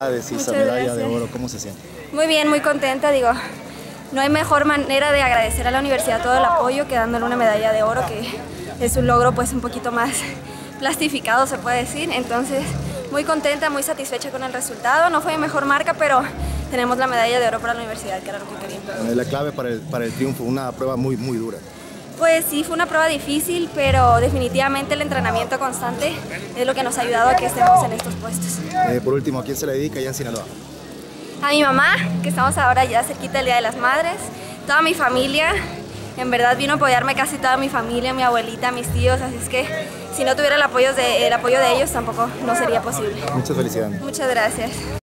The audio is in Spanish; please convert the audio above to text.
Esa Muchas medalla de gracias. oro, ¿cómo se siente? Muy bien, muy contenta, digo, no hay mejor manera de agradecer a la universidad todo el apoyo que dándole una medalla de oro, que es un logro pues un poquito más plastificado, se puede decir. Entonces, muy contenta, muy satisfecha con el resultado. No fue mi mejor marca, pero tenemos la medalla de oro para la universidad, que era lo que queríamos. La clave para el triunfo, una prueba muy dura. Pues sí, fue una prueba difícil, pero definitivamente el entrenamiento constante es lo que nos ha ayudado a que estemos en estos puestos. Por último, ¿a quién se le dedica allá en Sinaloa? A mi mamá, que estamos ahora ya cerquita del Día de las Madres, toda mi familia, en verdad vino a apoyarme casi toda mi familia, mi abuelita, mis tíos, así es que si no tuviera el apoyo de ellos tampoco no sería posible. Muchas felicidades. Muchas gracias.